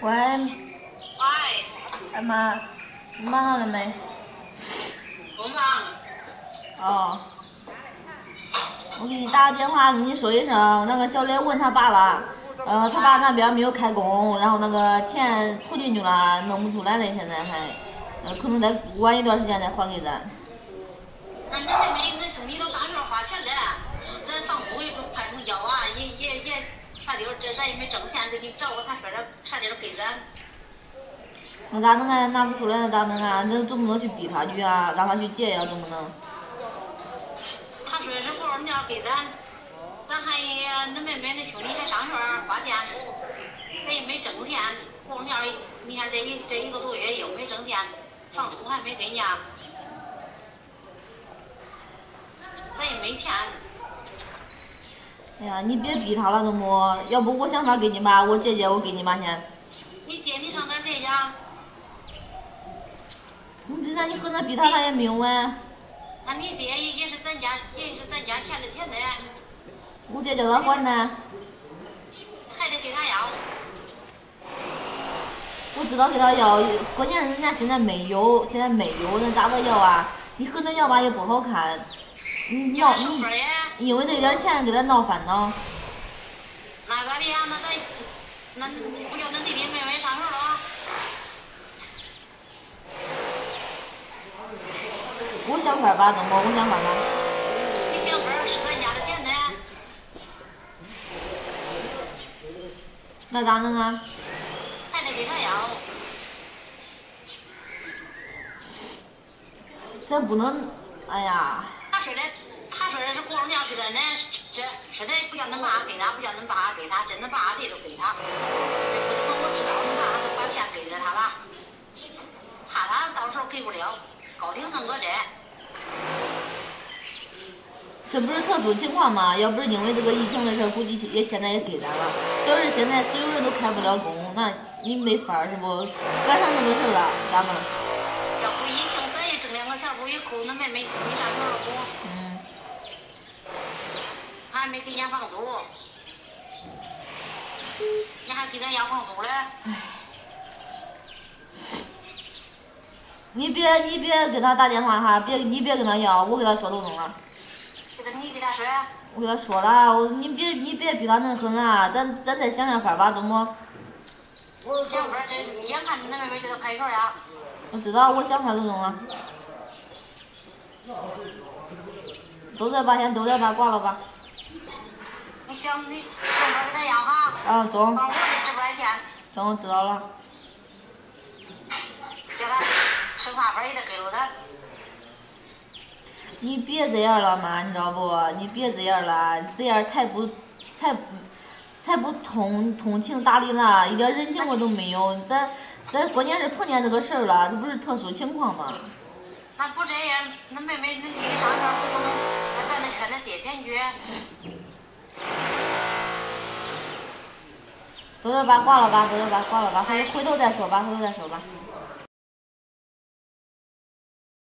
喂， 喂， 干嘛？你忙了没？ 不忙。 哦，我给你打个电话，跟你说一声，那个小磊问他爸了，他爸那边没有开工，然后那个钱投进去了，弄不出来了，现在还，可能再晚一段时间再还给咱。 俺那妹妹，那兄弟都啥时候花钱了？咱房租也不开工交啊，也，啥地方这咱也没挣钱，得给找个他说的啥地方给咱。 那咋弄啊？拿不出来那咋弄啊？那总不能去逼他去啊，让他去借呀，总不能。 他说是过年给咱还那妹妹那兄弟还上学花钱，咱也没挣钱。过年你看这一个多月又没挣钱，房租还没给呢，咱也没钱。 哎呀，你别逼他了，总不？要不我想法给你妈，我借，我给你妈钱。 你借你上哪儿借去？ 你这你和那逼他，他也没有啊。 那你借也是咱家欠的钱的。 我姐叫他还呢。 还得给他要。 我知道给他要，关键是人家现在没有，那咋个要啊？你和他要吧也不好看，你因为这点钱给他闹烦恼。 那个的呀，那不叫恁弟弟妹妹上学了？ 我想法吧，怎么？我想法吧。 你想法是咱家的钱呢？ 那咋弄啊？ 还得给他要。 咱不能，哎呀。 他说的是过年给咱呢，这说的不叫恁爸给他，不叫恁爸给他，这恁爸这都给他。我知道恁爸都把钱给了他了，怕他到时候给不了，高兴弄个这。 这不是特殊情况吗？要不是因为这个疫情的事，估计现在也给咱了。要是现在所有人都开不了工，那你没法是不？赶上这个事了，咋办？ 要不疫情，咱也挣2个钱不也够恁妹妹你上学了不？还没给钱房租，你还给咱要房租嘞？ 你别给他打电话哈，你别跟他要，我给他说都弄了。 你给他说。 我给他说了，你别逼他那狠啊，咱再想想法吧，怎么？ 想法这眼看恁妹妹就要开学呀。 我知道，我想法都弄了。都这吧，先都这吧，挂了吧。 你想法给他要哈。 中。 我也挣不来钱。 中，我知道了。 叫他吃饭费也得给了他。 你别这样了嘛，你知道不？你别这样了，这样太不通情达理了，一点人情味都没有。咱关键是碰见这个事儿了，这不是特殊情况吗？ 那不这样，恁妹妹恁弟弟上学不能咱得跟他借钱去。 都这吧，挂了吧，回头再说吧。